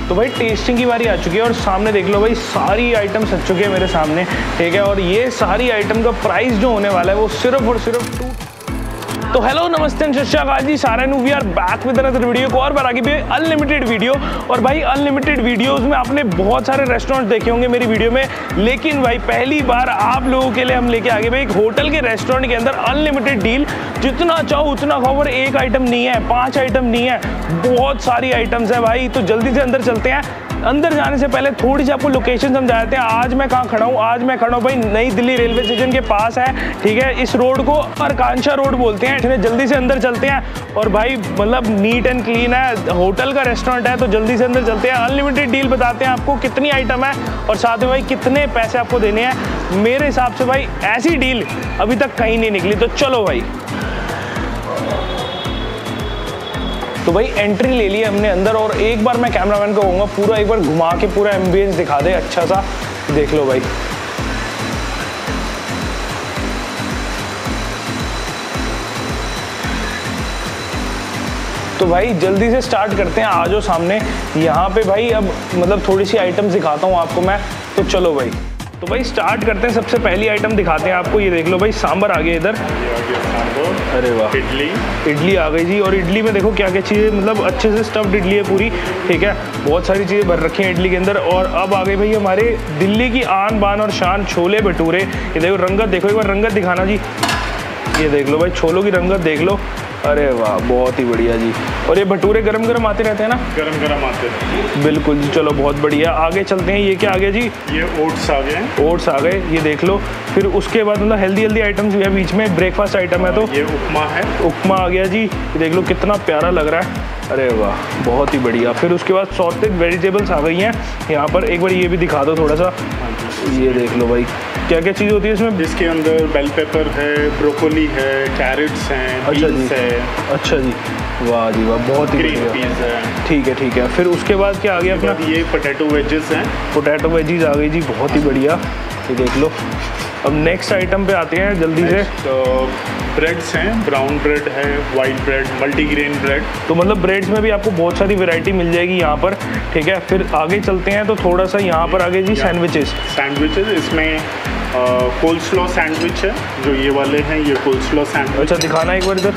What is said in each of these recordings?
तो भाई टेस्टिंग की बारी आ चुकी है और सामने देख लो भाई सारी आइटम्स आ चुके हैं मेरे सामने, ठीक है। और ये सारी आइटम का प्राइस जो होने वाला है वो सिर्फ और सिर्फ तो हेलो नमस्ते जी सारे we are back with another video को और बार आगे भी अनलिमिटेड वीडियो। और भाई अनलिमिटेड वीडियोस में आपने बहुत सारे रेस्टोरेंट देखे होंगे मेरी वीडियो में, लेकिन भाई पहली बार आप लोगों के लिए हम लेके आगे भाई एक होटल के रेस्टोरेंट के अंदर अनलिमिटेड डील, जितना चाहो उतना खाओ। और एक आइटम नहीं है, 5 आइटम नहीं है, बहुत सारी आइटम्स है भाई। तो जल्दी से अंदर चलते हैं। अंदर जाने से पहले थोड़ी सी आपको लोकेशन समझा देते हैं। आज मैं कहाँ खड़ा हूँ? आज मैं खड़ा हूँ भाई नई दिल्ली रेलवे स्टेशन के पास है, ठीक है। इस रोड को आकांक्षा रोड बोलते हैं। जल्दी से अंदर चलते हैं। और भाई मतलब नीट एंड क्लीन है, होटल का रेस्टोरेंट है, तो जल्दी से अंदर चलते हैं। अनलिमिटेड डील बताते हैं आपको कितनी आइटम है और साथ में भाई कितने पैसे आपको देने हैं। मेरे हिसाब से भाई ऐसी डील अभी तक कहीं नहीं निकली, तो चलो भाई। तो भाई एंट्री ले ली हमने अंदर और एक बार मैं कैमरामैन को कहूँगा पूरा एक बार घुमा के पूरा एम्बियंस दिखा दे अच्छा सा, देख लो भाई। तो भाई जल्दी से स्टार्ट करते हैं, आ जाओ सामने। यहाँ पे भाई अब मतलब थोड़ी सी आइटम्स दिखाता हूँ आपको मैं, तो चलो भाई। तो भाई स्टार्ट करते हैं, सबसे पहली आइटम दिखाते हैं आपको। ये देख लो भाई सांभर आ गया इधर। अरे वाह, इडली आ गई जी। और इडली में देखो क्या क्या चीज़ें, मतलब अच्छे से स्टफ्ड इडली है पूरी, ठीक है। बहुत सारी चीज़ें भर रखी हैं इडली के अंदर। और अब आ गई भाई हमारे दिल्ली की आन बान और शान छोले भटूरे। ये देखो रंगत, देखो एक बार रंगत दिखाना जी। ये देख लो भाई छोलों की रंगत देख लो। अरे वाह बहुत ही बढ़िया जी। और ये भटूरे गरम गरम आते रहते हैं ना? गरम गरम आते हैं बिल्कुल जी। चलो बहुत बढ़िया, आगे चलते हैं। ये क्या आ गया जी? ये ओट्स आ गए। ओट्स आ गए, ये देख लो। फिर उसके बाद मतलब हेल्दी आइटम्स भी है बीच में, ब्रेकफास्ट आइटम है। तो ये उपमा है, उपमा आ गया जी। ये देख लो कितना प्यारा लग रहा है। अरे वाह बहुत ही बढ़िया। फिर उसके बाद सॉर्टेड वेजिटेबल्स आ गई हैं यहाँ पर। एक बार ये भी दिखा दो थोड़ा सा। ये देख लो भाई क्या क्या चीज़ होती है इसमें। इसके अंदर बेल पेपर है, ब्रोकोली है, कैरेट्स हैं, बीन्स है। अच्छा जी, वाह जी वाह बहुत ही बढ़िया। ठीक है ठीक है। फिर उसके बाद क्या आ गया अपना? ये पोटैटो वेजेस हैं। पोटैटो वेजीज आ गई जी, बहुत ही बढ़िया। ये देख लो। अब नेक्स्ट आइटम पे आते हैं जल्दी से। तो ब्रेड्स हैं, ब्राउन ब्रेड है, वाइट ब्रेड, मल्टीग्रेन ब्रेड। तो मतलब ब्रेड्स में भी आपको बहुत सारी वैरायटी मिल जाएगी यहाँ पर, ठीक है। फिर आगे चलते हैं तो थोड़ा सा यहाँ पर आगे जी सैंडविचेस। इसमें कोल्स्लो सैंडविच है, जो ये वाले हैं, ये कोल्स्लो सैंडविच। अच्छा दिखाना एक बार इधर।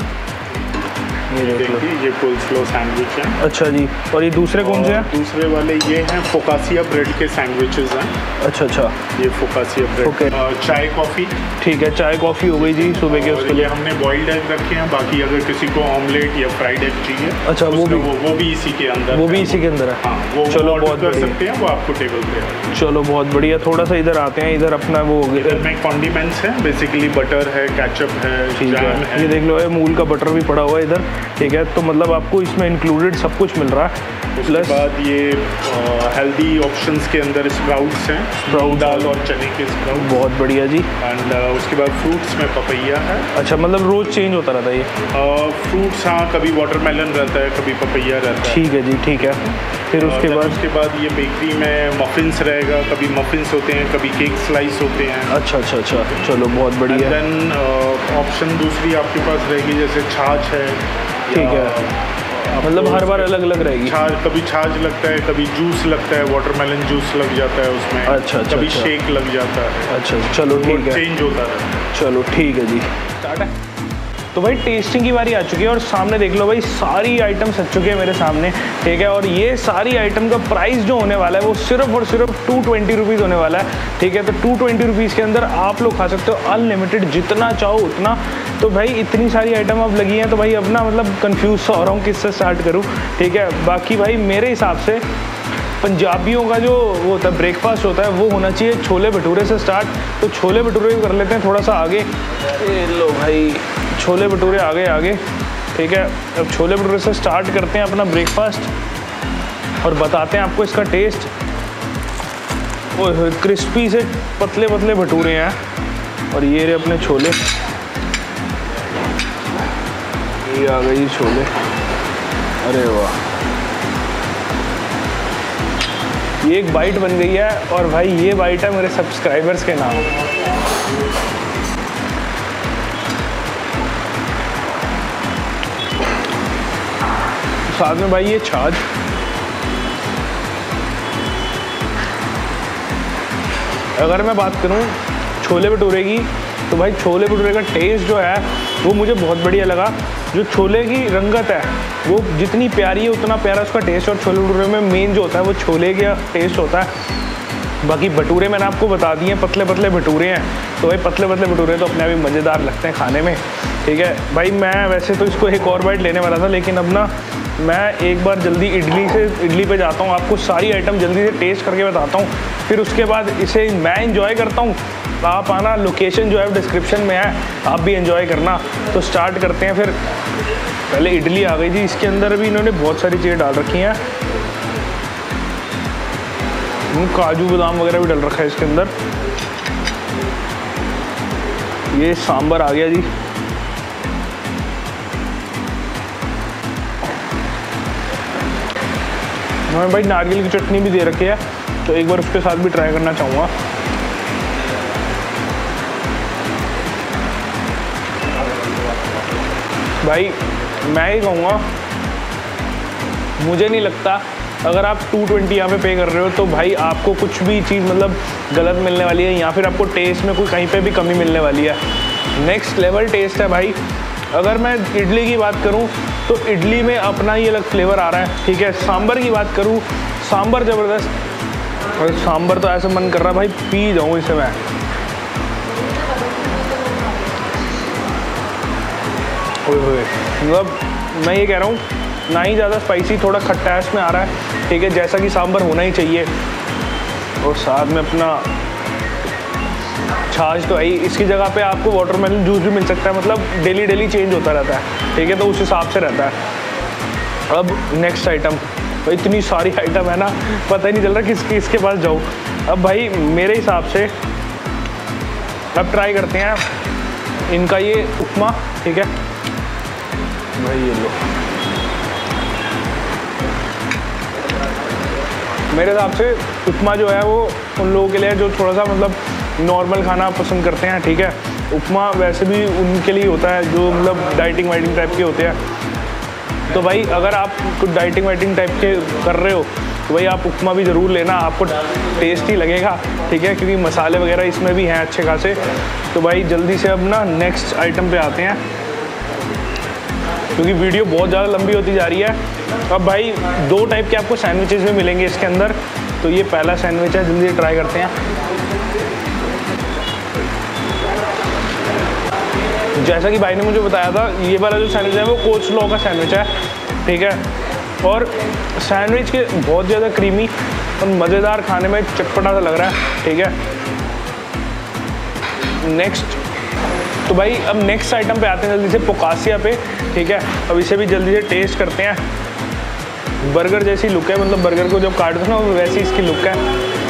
ये देखिए ये कोल्स्लो सैंडविच है। अच्छा जी। और ये दूसरे कौन से हैं? दूसरे वाले ये हैं फोकासिया ब्रेड के सैंडविचेस हैं। अच्छा अच्छा, ये फोकासिया ब्रेड। चाय कॉफ़ी। ठीक है, चाय कॉफ़ी हो गई जी सुबह के। उसके लिए हमने बॉइल्ड एग रखे हैं, बाकी अगर किसी को ऑमलेट या फ्राइड एग चाहिए, अच्छा वो भी इसी के अंदर, वो भी इसी के अंदर है। हाँ वो चलो बहुत कर सकते हैं, वो आपको टेबल पे। चलो बहुत बढ़िया। थोड़ा सा इधर आते हैं, इधर अपना वो इधर में कॉन्डिमेंट्स है, बेसिकली बटर है, केचप है, जैम है। ये देख लो अमूल का बटर भी पड़ा हुआ है इधर, ठीक है। तो मतलब आपको इसमें इंक्लूडेड सब कुछ मिल रहा है। उसके बाद ये हेल्दी ऑप्शंस के अंदर स्प्राउट्स हैं, स्प्राउट दाल और चने के स्प्राउट। बहुत बढ़िया जी। एंड उसके बाद फ्रूट्स में पपैया है। अच्छा मतलब रोज़ चेंज होता रहता है ये फ्रूट्स? हाँ, कभी वाटरमेलन रहता है, कभी पपैया रहता है। ठीक है जी ठीक है। फिर उसके बाद ये बेकरी में मफिन्स रहेगा, कभी मफिन्स होते हैं, कभी केक स्लाइस होते हैं। अच्छा अच्छा अच्छा, चलो बहुत बढ़िया। देन ऑप्शन दूसरी आपके पास रहेगी जैसे छाछ है। ठीक है, मतलब हर बार अलग अलग रहेगी। छाछ, कभी छाछ लगता है, कभी जूस लगता है, वाटरमेलन जूस लग जाता है उसमें। अच्छा अच्छा, कभी शेक लग जाता है। अच्छा चलो ठीक है, चेंज होता है। चलो ठीक है जी, स्टार्ट है। तो भाई टेस्टिंग की बारी आ चुकी है और सामने देख लो भाई सारी आइटम्स आ चुके हैं मेरे सामने, ठीक है। और ये सारी आइटम का प्राइस जो होने वाला है वो सिर्फ और सिर्फ 220 रुपीज़ होने वाला है, ठीक है। तो 220 रुपीज़ के अंदर आप लोग खा सकते हो अनलिमिटेड, जितना चाहो उतना। तो भाई इतनी सारी आइटम अब लगी हैं तो भाई अपना मतलब कन्फ्यूज़ हो रहा हूँ किससे स्टार्ट करूँ, ठीक है। बाकी भाई मेरे हिसाब से पंजाबियों का जो वो होता है ब्रेकफास्ट होता है वो होना चाहिए छोले भटूरे से स्टार्ट। तो छोले भटूरे कर लेते हैं थोड़ा सा आगे। ये लो भाई छोले भटूरे आ गए आगे, ठीक है। अब छोले भटूरे से स्टार्ट करते हैं अपना ब्रेकफास्ट और बताते हैं आपको इसका टेस्ट। ओह क्रिस्पी से पतले पतले भटूरे हैं और ये रहे अपने छोले। ये आ गई छोले, अरे वाह। ये एक बाइट बन गई है और भाई ये बाइट है मेरे सब्सक्राइबर्स के नाम। साथ में भाई ये छाछ, अगर मैं बात करूँ छोले भटूरे की, तो भाई छोले भटूरे का टेस्ट जो है वो मुझे बहुत बढ़िया लगा। जो छोले की रंगत है वो जितनी प्यारी है उतना प्यारा उसका टेस्ट, और छोले भटूरे में मेन जो होता है वो छोले का टेस्ट होता है। बाकी भटूरे मैंने आपको बता दिए, पतले पतले भटूरे हैं, तो भाई पतले पतले भटूरे तो अपने आप ही मज़ेदार लगते हैं खाने में, ठीक है भाई। मैं वैसे तो इसको एक और बाइट लेने वाला था, लेकिन अब ना मैं एक बार जल्दी इडली पे जाता हूँ, आपको सारी आइटम जल्दी से टेस्ट करके बताता हूँ, फिर उसके बाद इसे मैं एंजॉय करता हूँ। आप आना, लोकेशन जो है डिस्क्रिप्शन में है, आप भी एंजॉय करना। तो स्टार्ट करते हैं फिर। पहले इडली आ गई थी, इसके अंदर भी इन्होंने बहुत सारी चीज़ें डाल रखी हैं, काजू बादाम वगैरह भी डल रखा है इसके अंदर। ये सांभर आ गया जी, हमें भाई नारियल की चटनी भी दे रखी है, तो एक बार उसके साथ भी ट्राई करना चाहूँगा। भाई मैं ही कहूँगा, मुझे नहीं लगता अगर आप 220 यहाँ पे पे कर रहे हो तो भाई आपको कुछ भी चीज़ मतलब गलत मिलने वाली है, या फिर आपको टेस्ट में कोई कहीं पे भी कमी मिलने वाली है। नेक्स्ट लेवल टेस्ट है भाई। अगर मैं इडली की बात करूँ तो इडली में अपना ही अलग फ्लेवर आ रहा है, ठीक है। सांभर की बात करूँ, सांभर ज़बरदस्त, और सांभर तो ऐसा मन कर रहा है भाई पी जाऊँ इसे मैं। मतलब मैं ये कह रहा हूँ, ना ही ज़्यादा स्पाइसी, थोड़ा खट्टास में आ रहा है, ठीक है, जैसा कि सांभर होना ही चाहिए। और साथ में अपना छाछ तो आई, इसकी जगह पे आपको वाटरमेलन जूस भी मिल सकता है, मतलब डेली डेली चेंज होता रहता है, ठीक है, तो उस हिसाब से रहता है। अब नेक्स्ट आइटम, तो इतनी सारी आइटम है ना, पता ही नहीं चल रहा किसके पास जाऊँ। अब भाई मेरे हिसाब से अब ट्राई करते हैं इनका ये उपमा, ठीक है भाई। ये लो, मेरे हिसाब से उपमा जो है वो उन लोगों के लिए जो थोड़ा सा मतलब नॉर्मल खाना पसंद करते हैं, ठीक है। उपमा वैसे भी उनके लिए होता है जो मतलब डाइटिंग वाइटिंग टाइप के होते हैं। तो भाई अगर आप कुछ डाइटिंग वाइटिंग टाइप के कर रहे हो तो भाई आप उपमा भी ज़रूर लेना, आपको टेस्टी लगेगा, ठीक है, क्योंकि मसाले वगैरह इसमें भी हैं अच्छे खासे। तो भाई जल्दी से अब ना नेक्स्ट आइटम पे आते हैं, क्योंकि वीडियो बहुत ज़्यादा लंबी होती जा रही है। अब भाई 2 टाइप के आपको सैंडविचेस भी मिलेंगे इसके अंदर। तो ये पहला सैंडविच है, जल्दी ट्राई करते हैं। जैसा कि भाई ने मुझे बताया था, ये वाला जो सैंडविच है वो कोल्स्लॉ का सैंडविच है, ठीक है। और सैंडविच के बहुत ज़्यादा क्रीमी और मज़ेदार, खाने में चटपटा सा लग रहा है, ठीक है। नेक्स्ट, तो भाई अब नेक्स्ट आइटम पे आते हैं जल्दी से, पोकासिया पे, ठीक है। अब इसे भी जल्दी से टेस्ट करते हैं। बर्गर जैसी लुक है, मतलब बर्गर को जब काट दो ना वैसी इसकी लुक है।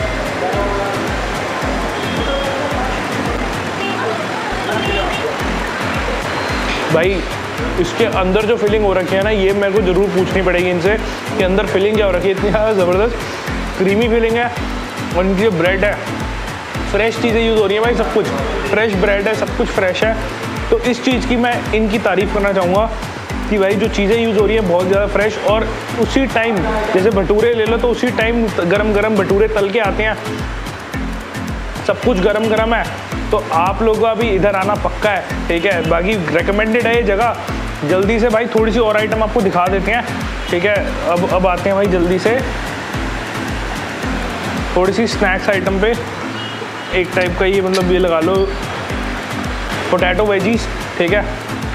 भाई इसके अंदर जो फिलिंग हो रखी है ना, ये मेरे को ज़रूर पूछनी पड़ेगी इनसे कि अंदर फिलिंग क्या हो रखी है। इतनी ज़्यादा ज़बरदस्त क्रीमी फिलिंग है, और इनकी जो ब्रेड है, फ्रेश चीज़ें यूज़ हो रही हैं भाई, सब कुछ फ्रेश ब्रेड है, सब कुछ फ्रेश है। तो इस चीज़ की मैं इनकी तारीफ़ करना चाहूँगा कि भाई जो चीज़ें यूज़ हो रही हैं बहुत ज़्यादा फ्रेश, और उसी टाइम जैसे भटूरे ले लो तो उसी टाइम गरम गरम भटूरे तल के आते हैं, सब कुछ गरम गरम है। तो आप लोगों का भी इधर आना पक्का है, ठीक है। बाकी रिकमेंडेड है ये जगह। जल्दी से भाई थोड़ी सी और आइटम आपको दिखा देते हैं, ठीक है। अब आते हैं भाई जल्दी से थोड़ी सी स्नैक्स आइटम पे। एक टाइप का ये मतलब ये लगा लो पोटैटो वेजीज, ठीक है।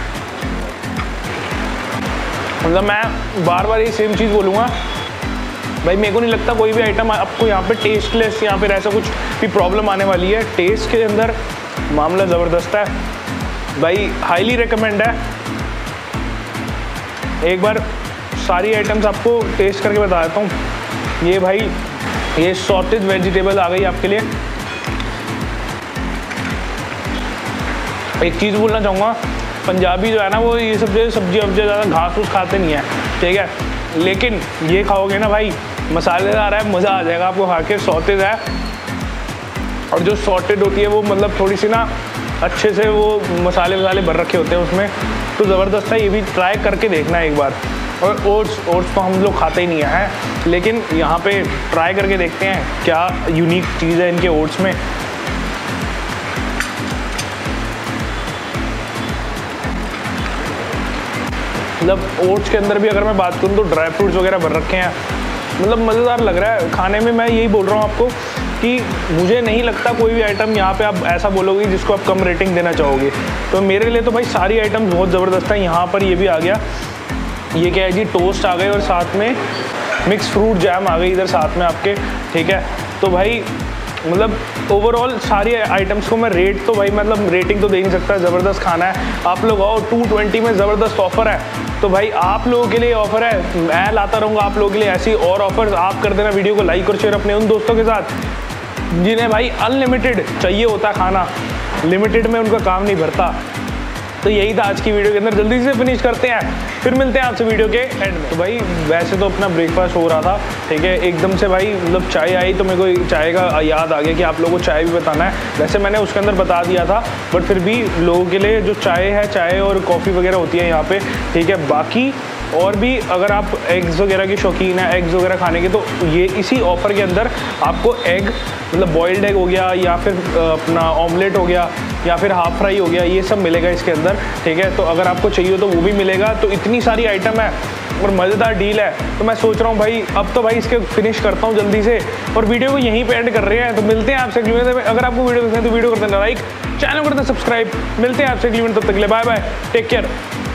मतलब मैं बार बार ये सेम चीज़ बोलूँगा भाई, मेरे को नहीं लगता कोई भी आइटम आपको यहाँ पे टेस्टलेस या फिर ऐसा कुछ भी प्रॉब्लम आने वाली है। टेस्ट के अंदर मामला ज़बरदस्त है भाई, हाईली रिकमेंड है। एक बार सारी आइटम्स आपको टेस्ट करके बता देता हूँ। ये भाई ये सॉटेड वेजिटेबल आ गई आपके लिए। एक चीज़ बोलना चाहूँगा, पंजाबी जो है ना वो ये सब सब्जी वब्जी ज़्यादा घास फूस खाते नहीं है, ठीक है। लेकिन ये खाओगे ना भाई, मसालेदार है, मज़ा आ जाएगा आपको खा के। सॉटेड है, और जो सॉटेड होती है वो मतलब थोड़ी सी ना अच्छे से वो मसाले वसाले भर रखे होते हैं उसमें, तो ज़बरदस्त है। ये भी ट्राई करके देखना है एक बार। और ओट्स तो हम लोग खाते ही नहीं हैं, लेकिन यहाँ पे ट्राई करके देखते हैं क्या यूनिक चीज़ है इनके ओट्स में। मतलब ओट्स के अंदर भी अगर मैं बात करूँ तो ड्राई फ्रूट्स वगैरह भर रखे हैं, मतलब मज़ेदार लग रहा है खाने में। मैं यही बोल रहा हूँ आपको कि मुझे नहीं लगता कोई भी आइटम यहाँ पे आप ऐसा बोलोगे जिसको आप कम रेटिंग देना चाहोगे। तो मेरे लिए तो भाई सारी आइटम बहुत ज़बरदस्त है। यहाँ पर ये भी आ गया, ये क्या है जी, टोस्ट आ गए और साथ में मिक्स फ्रूट जैम आ गई इधर साथ में आपके, ठीक है। तो भाई मतलब ओवरऑल सारी आइटम्स को मैं रेट तो भाई मतलब रेटिंग तो दे नहीं सकता, ज़बरदस्त खाना है। आप लोग आओ, 220 में ज़बरदस्त ऑफर है। तो भाई आप लोगों के लिए ऑफर है, मैं लाता रहूँगा आप लोगों के लिए ऐसी और ऑफर्स। आप कर देना वीडियो को लाइक और शेयर अपने उन दोस्तों के साथ जिन्हें भाई अनलिमिटेड चाहिए होता है खाना, लिमिटेड में उनका काम नहीं भरता। तो यही था आज की वीडियो के अंदर, जल्दी से फिनिश करते हैं, फिर मिलते हैं आपसे वीडियो के एंड में। तो भाई वैसे तो अपना ब्रेकफास्ट हो रहा था, ठीक है, एकदम से भाई मतलब चाय आई तो मेरे को चाय का याद आ गया कि आप लोगों को चाय भी बताना है। वैसे मैंने उसके अंदर बता दिया था, बट फिर भी लोगों के लिए जो चाय है, चाय और कॉफ़ी वगैरह होती है यहाँ पे, ठीक है। बाकी और भी अगर आप एग्स वगैरह की शौकीन है, एग्स वगैरह खाने के, तो ये इसी ऑफ़र के अंदर आपको एग मतलब बॉइल्ड एग हो गया या फिर अपना ऑमलेट हो गया या फिर हाफ फ्राई हो गया, ये सब मिलेगा इसके अंदर, ठीक है। तो अगर आपको चाहिए तो वो भी मिलेगा। तो इतनी सारी आइटम है और मज़ेदार डील है। तो मैं सोच रहा हूँ भाई अब तो भाई इसके फिनिश करता हूँ जल्दी से और वीडियो को यहीं पे एंड कर रहे हैं। तो मिलते हैं आपसे अगली वीडियो में। अगर आपको वीडियो पसंद है तो वीडियो कर देना लाइक, चैनल कर देना सब्सक्राइब। मिलते हैं आपसे अगली वीडियो, तब तक के लिए बाय बाय, टेक केयर।